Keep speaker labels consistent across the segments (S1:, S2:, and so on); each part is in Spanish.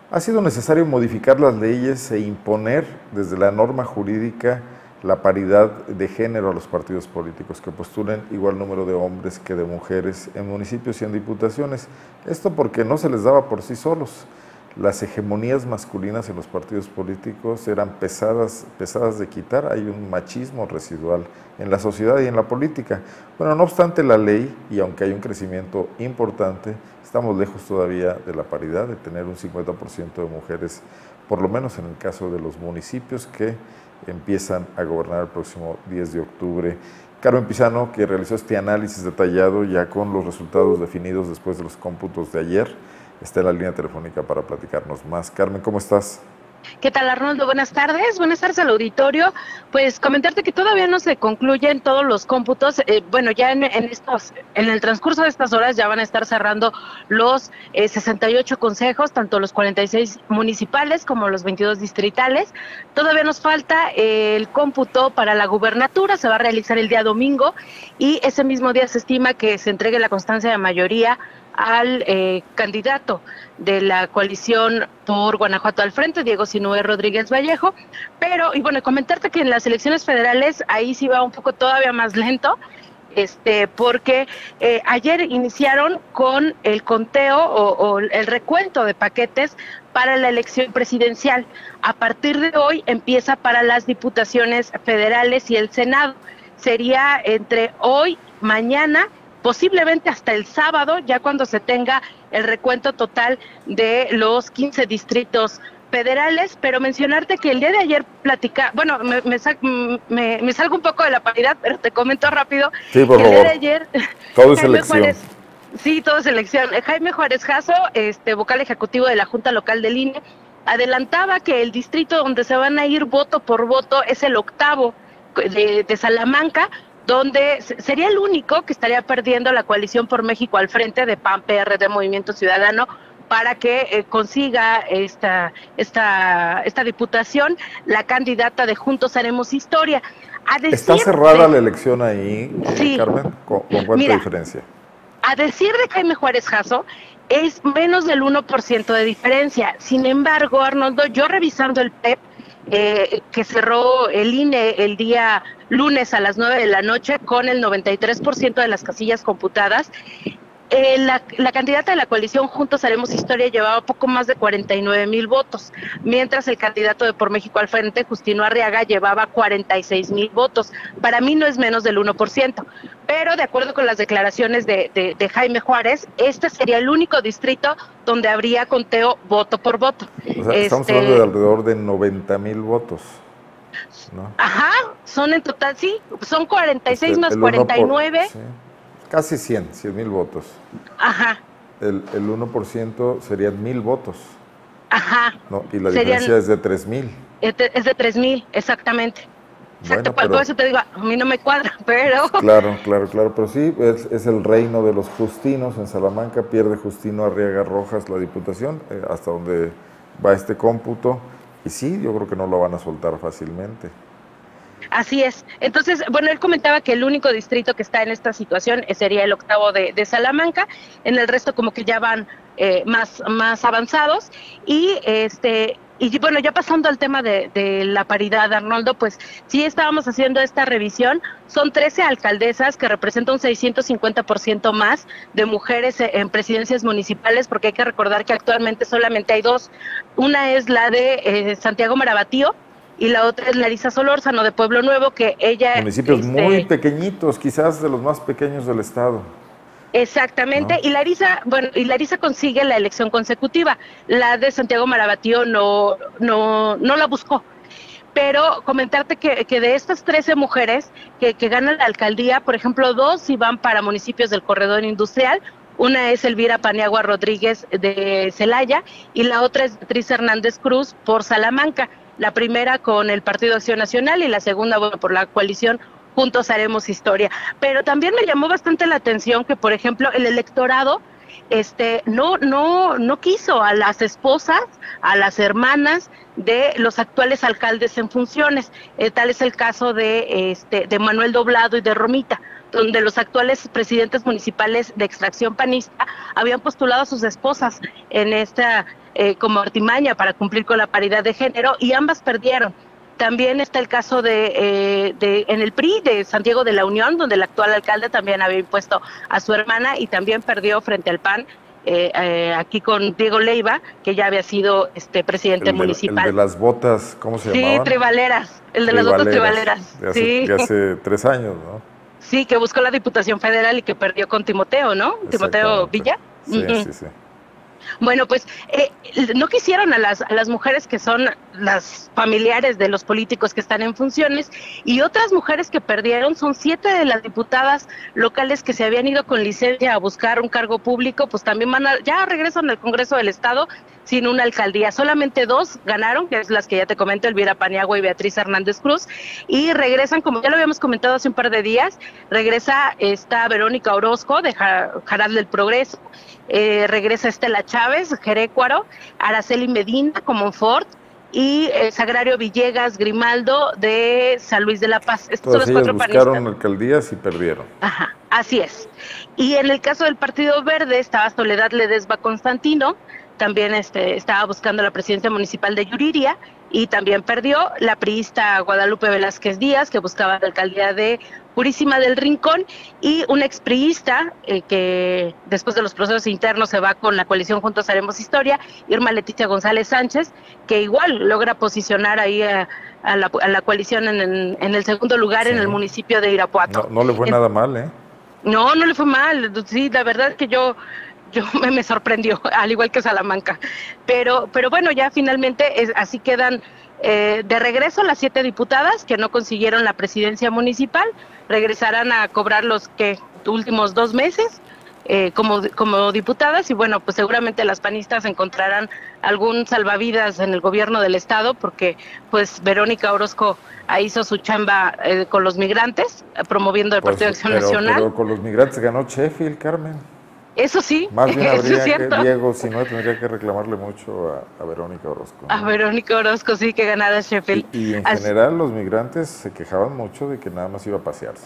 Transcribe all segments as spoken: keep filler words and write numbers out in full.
S1: Ha sido necesario modificar las leyes e imponer desde la norma jurídica la paridad de género a los partidos políticos que postulen igual número de hombres que de mujeres en municipios y en diputaciones. Esto porque no se les daba por sí solos. Las hegemonías masculinas en los partidos políticos eran pesadas, pesadas de quitar. Hay un machismo residual en la sociedad y en la política. Bueno, no obstante la ley, y aunque hay un crecimiento importante, estamos lejos todavía de la paridad, de tener un cincuenta por ciento de mujeres, por lo menos en el caso de los municipios que empiezan a gobernar el próximo diez de octubre. Carmen Pizano, que realizó este análisis detallado ya con los resultados definidos después de los cómputos de ayer, está en la línea telefónica para platicarnos más. Carmen, ¿cómo estás?
S2: ¿Qué tal, Arnoldo? Buenas tardes, buenas tardes al auditorio. Pues comentarte que todavía no se concluyen todos los cómputos. Eh, bueno, ya en, en estos, en el transcurso de estas horas ya van a estar cerrando los eh, sesenta y ocho consejos, tanto los cuarenta y seis municipales como los veintidós distritales. Todavía nos falta eh, el cómputo para la gubernatura, se va a realizar el día domingo y ese mismo día se estima que se entregue la constancia de mayoría al eh, candidato de la coalición por Guanajuato al frente, Diego Sinúe Rodríguez Vallejo, pero, y bueno, comentarte que en las elecciones federales ahí sí va un poco todavía más lento, este, porque eh, ayer iniciaron con el conteo o, o el recuento de paquetes para la elección presidencial. A partir de hoy empieza para las diputaciones federales y el Senado. Sería entre hoy, mañana, posiblemente hasta el sábado, ya cuando se tenga el recuento total de los quince distritos federales, pero mencionarte que el día de ayer platica, bueno, me, me, me, me salgo un poco de la paridad, pero te comento rápido,
S1: sí, por
S2: que el
S1: favor.
S2: día de ayer,
S1: todo es elección.
S2: Juárez, sí, todo es elección. Jaime Juárez Jasso, este vocal ejecutivo de la Junta Local del I N E, adelantaba que el distrito donde se van a ir voto por voto es el octavo de, de Salamanca, donde sería el único que estaría perdiendo la coalición por México al frente de P A N, P R D, Movimiento Ciudadano, para que eh, consiga esta, esta, esta diputación la candidata de Juntos Haremos Historia.
S1: A decir ¿Está cerrada de, la elección ahí, eh,
S2: sí,
S1: Carmen? ¿Con, con cuánta
S2: mira,
S1: diferencia?
S2: A decir de Jaime Juárez Jasso, es menos del uno por ciento de diferencia. Sin embargo, Arnoldo, yo revisando el P E P, Eh, que cerró el I N E el día lunes a las nueve de la noche con el noventa y tres por ciento de las casillas computadas, eh, la, la candidata de la coalición Juntos Haremos Historia llevaba poco más de cuarenta y nueve mil votos, mientras el candidato de Por México al Frente, Justino Arriaga, llevaba cuarenta y seis mil votos. Para mí no es menos del uno por ciento, pero de acuerdo con las declaraciones de, de, de Jaime Juárez, este sería el único distrito donde habría conteo voto por voto.
S1: O sea, estamos este... hablando de alrededor de noventa mil votos, ¿no?
S2: Ajá, son en total, sí, son cuarenta y seis este, más cuarenta y nueve. Por, sí,
S1: casi cien, cien mil votos.
S2: Ajá.
S1: El, el uno por ciento serían mil votos.
S2: Ajá.
S1: No, y la serían, diferencia es de tres mil.
S2: Es de, es de tres mil, exactamente. Exacto, bueno, pero, por eso te digo, a mí no me cuadra, pero...
S1: Claro, claro, claro, pero sí, es, es el reino de los Justinos en Salamanca, pierde Justino Arriaga Rojas la diputación, eh, hasta donde va este cómputo, y sí, yo creo que no lo van a soltar fácilmente.
S2: Así es. Entonces, bueno, él comentaba que el único distrito que está en esta situación sería el octavo de, de Salamanca, en el resto como que ya van eh, más, más avanzados, y este... Y bueno, ya pasando al tema de, de la paridad, Arnoldo, pues sí estábamos haciendo esta revisión. Son trece alcaldesas que representan un seiscientos cincuenta por ciento más de mujeres en presidencias municipales, porque hay que recordar que actualmente solamente hay dos. Una es la de eh, Santiago Marabatío y la otra es Larisa Solórzano de Pueblo Nuevo, que ella...
S1: Municipios este, muy pequeñitos, quizás de los más pequeños del estado.
S2: Exactamente, ¿no? y Larisa, bueno, y Larisa consigue la elección consecutiva. La de Santiago Marabatío no, no, no la buscó. Pero comentarte que, que de estas trece mujeres que, que ganan la alcaldía, por ejemplo, dos sí van para municipios del corredor industrial. Una es Elvira Paniagua Rodríguez de Celaya y la otra es Beatriz Hernández Cruz por Salamanca. La primera con el Partido Acción Nacional y la segunda, bueno, por la coalición Juntos Haremos Historia. Pero también me llamó bastante la atención que, por ejemplo, el electorado este, no, no, no quiso a las esposas, a las hermanas de los actuales alcaldes en funciones. Eh, tal es el caso de, este, de Manuel Doblado y de Romita, donde los actuales presidentes municipales de extracción panista habían postulado a sus esposas en esta eh, como artimaña para cumplir con la paridad de género, y ambas perdieron. También está el caso de, eh, de en el P R I de Santiago de la Unión, donde el actual alcalde también había impuesto a su hermana y también perdió frente al P A N, eh, eh, aquí con Diego Leiva, que ya había sido este presidente
S1: el de,
S2: municipal.
S1: El de las botas, ¿cómo se
S2: sí,
S1: llamaban?
S2: Sí, tribaleras, el de las botas tribaleras.
S1: De hace,
S2: sí.
S1: de hace tres años, ¿no?
S2: Sí, que buscó la Diputación Federal y que perdió con Timoteo, ¿no? Timoteo Villa.
S1: Sí,
S2: uh-huh.
S1: sí, sí.
S2: Bueno, pues eh, no quisieron a las, a las mujeres que son las familiares de los políticos que están en funciones, y otras mujeres que perdieron son siete de las diputadas locales que se habían ido con licencia a buscar un cargo público, pues también van a, ya regresan al Congreso del Estado sin una alcaldía. Solamente dos ganaron, que es las que ya te comento, Elvira Paniagua y Beatriz Hernández Cruz, y regresan, como ya lo habíamos comentado hace un par de días, regresa esta Verónica Orozco de Jaral del Progreso, eh, regresa Estela Chávez, Jerécuaro, Araceli Medina, Comonfort, y el Sagrario Villegas Grimaldo de San Luis de la Paz.
S1: Estos son los cuatro panistas. Buscaron alcaldías y perdieron.
S2: Ajá, así es. Y en el caso del Partido Verde estaba Soledad Ledesma Constantino, también este, estaba buscando la presidencia municipal de Yuriria y también perdió. La priista Guadalupe Velázquez Díaz, que buscaba la alcaldía de Purísima del Rincón, y una expriista eh, que después de los procesos internos se va con la coalición Juntos Haremos Historia, Irma Leticia González Sánchez, que igual logra posicionar ahí a, a, la, a la coalición en, en, en el segundo lugar, sí, en el municipio de Irapuato.
S1: No, no le fue en, nada mal, ¿eh?
S2: No, no le fue mal. Sí, la verdad es que yo... yo me, me sorprendió, al igual que Salamanca, pero pero bueno, ya finalmente es, así quedan eh, de regreso las siete diputadas que no consiguieron la presidencia municipal, regresarán a cobrar los que últimos dos meses eh, como, como diputadas, y bueno, pues seguramente las panistas encontrarán algún salvavidas en el gobierno del estado, porque pues Verónica Orozco hizo su chamba eh, con los migrantes, promoviendo el pues, Partido de Acción
S1: pero,
S2: Nacional.
S1: Pero con los migrantes ganó Sheffield, Carmen.
S2: Eso sí,
S1: más bien habría
S2: es
S1: que, Diego, si no, tendría que reclamarle mucho a, a Verónica Orozco, ¿no?
S2: A Verónica Orozco, sí, que ganada Sheffield.
S1: Y, y en Así. general los migrantes se quejaban mucho de que nada más iba a pasearse.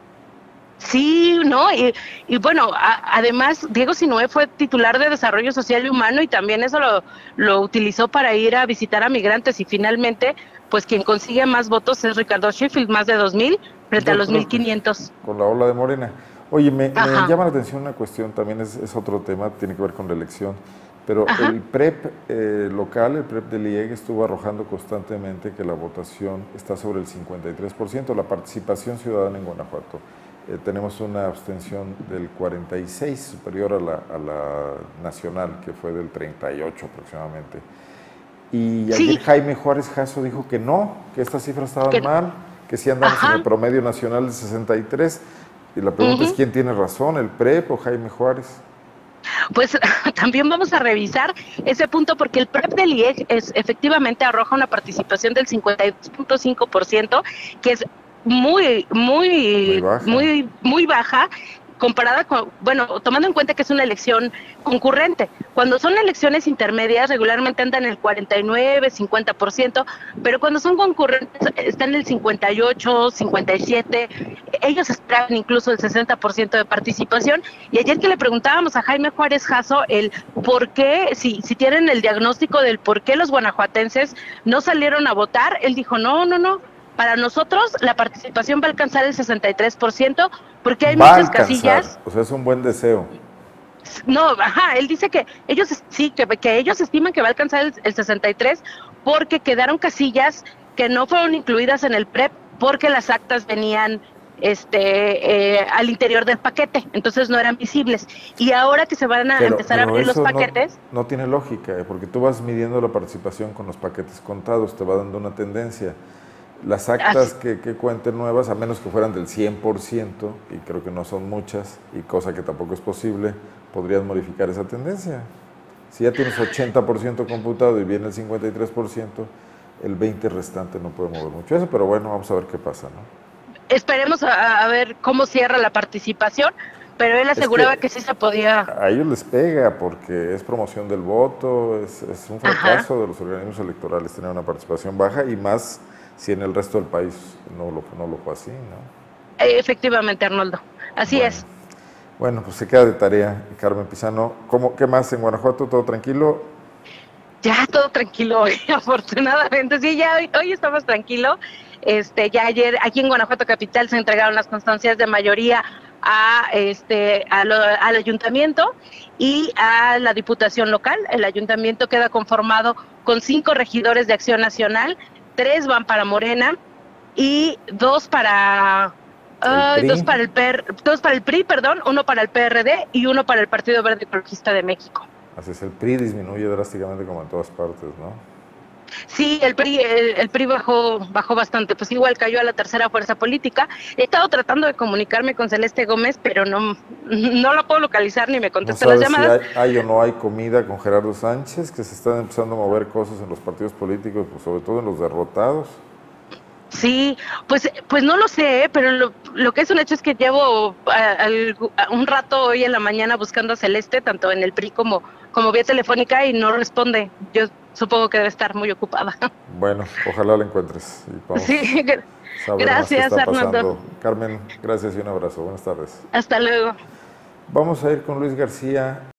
S2: Sí, ¿no? Y, y bueno, a, además, Diego Sinue fue titular de Desarrollo Social y Humano, y también eso lo, lo utilizó para ir a visitar a migrantes, y finalmente, pues quien consigue más votos es Ricardo Sheffield, más de dos mil frente Yo a los mil quinientos.
S1: Con la ola de Morena. Oye, me, me llama la atención una cuestión, también es, es otro tema, tiene que ver con la elección, pero Ajá. el P R E P eh, local, el P R E P del I E G, estuvo arrojando constantemente que la votación está sobre el cincuenta y tres por ciento, la participación ciudadana en Guanajuato. Eh, tenemos una abstención del cuarenta y seis, superior a la, a la nacional, que fue del treinta y ocho aproximadamente. Y ayer sí. Jaime Juárez Jasso dijo que no, que estas cifras estaban ¿Qué? mal, que sí andamos Ajá. en el promedio nacional de sesenta y tres. Y la pregunta uh-huh. es, ¿quién tiene razón, el P R E P o Jaime Juárez?
S2: Pues también vamos a revisar ese punto, porque el P R E P del I E G es, efectivamente arroja una participación del cincuenta y dos punto cinco por ciento, que es muy, muy, muy baja. muy, muy baja, comparada con, bueno, tomando en cuenta que es una elección concurrente. Cuando son elecciones intermedias, regularmente andan en el cuarenta y nueve, cincuenta por ciento, pero cuando son concurrentes están en el cincuenta y ocho, cincuenta y siete, ellos esperaban incluso el sesenta por ciento de participación. Y ayer que le preguntábamos a Jaime Juárez Jasso el por qué, si, si tienen el diagnóstico del por qué los guanajuatenses no salieron a votar, él dijo, no, no, no, para nosotros la participación va a alcanzar el sesenta y tres por ciento, porque hay
S1: va
S2: muchas casillas.
S1: O sea, es un buen deseo.
S2: No, ajá, él dice que ellos sí, que, que ellos estiman que va a alcanzar el, el sesenta y tres, porque quedaron casillas que no fueron incluidas en el P R E P porque las actas venían este eh, al interior del paquete, entonces no eran visibles. Y ahora que se van a pero, empezar pero a abrir los paquetes...
S1: No, no tiene lógica, ¿eh? Porque tú vas midiendo la participación con los paquetes contados, te va dando una tendencia. Las actas que, que cuenten nuevas, a menos que fueran del cien por ciento, y creo que no son muchas, y cosa que tampoco es posible, podrían modificar esa tendencia. Si ya tienes ochenta por ciento computado y viene el cincuenta y tres por ciento, el veinte por ciento restante no puede mover mucho eso, pero bueno, vamos a ver qué pasa, ¿no?
S2: Esperemos a, a ver cómo cierra la participación, pero él aseguraba que,
S1: que
S2: sí se podía.
S1: A ellos les pega porque es promoción del voto, es, es un fracaso Ajá. de los organismos electorales tener una participación baja y más si en el resto del país no lo, no lo fue así, ¿no?
S2: Efectivamente, Arnoldo, así
S1: bueno.
S2: es.
S1: Bueno, pues se queda de tarea, Carmen Pizano. ¿Cómo, ¿Qué más en Guanajuato? ¿Todo tranquilo?
S2: Ya todo tranquilo hoy, afortunadamente. Sí, ya hoy, hoy estamos tranquilos. Este, ya ayer aquí en Guanajuato Capital se entregaron las constancias de mayoría a este a lo, al ayuntamiento y a la diputación local. El ayuntamiento queda conformado con cinco regidores de Acción Nacional, tres van para Morena y dos para uh, dos para el P R, dos para el P R I, perdón, uno para el P R D y uno para el Partido Verde Ecologista de México.
S1: Así es, el P R I disminuye drásticamente como en todas partes, ¿no?
S2: Sí, el P R I, el, el P R I bajó, bajó bastante, pues igual cayó a la tercera fuerza política. He estado tratando de comunicarme con Celeste Gómez, pero no, no la puedo localizar ni me contesta
S1: ¿No
S2: las
S1: sabes
S2: llamadas.
S1: Si hay, hay o no hay comida con Gerardo Sánchez, que se están empezando a mover cosas en los partidos políticos, pues sobre todo en los derrotados?
S2: Sí, pues pues no lo sé, pero lo, lo que es un hecho es que llevo a, a, a un rato hoy en la mañana buscando a Celeste, tanto en el P R I como, como vía telefónica, y no responde. Yo supongo que debe estar muy ocupada.
S1: Bueno, ojalá la encuentres. Y vamos
S2: sí, gracias, Arnoldo.
S1: Carmen, gracias y un abrazo. Buenas tardes.
S2: Hasta luego.
S1: Vamos a ir con Luis García.